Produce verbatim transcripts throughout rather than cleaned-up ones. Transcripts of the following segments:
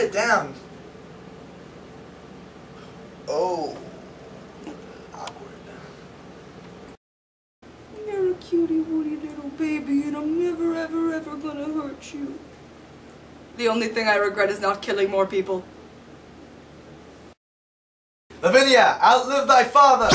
it down. Oh. Awkward. You're a cutie woody little baby and I'm never ever ever gonna hurt you. The only thing I regret is not killing more people. Lavinia, outlive thy father!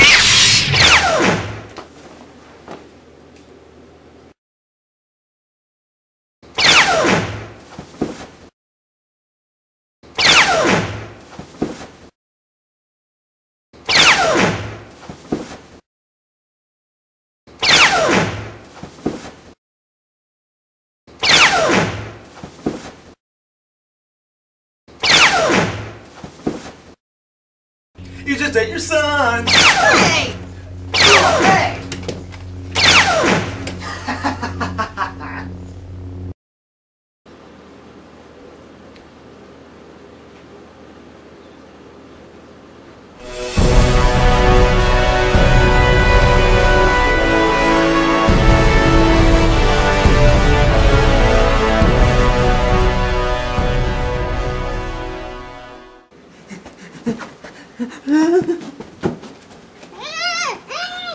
You just ate your son! Hey! Hey!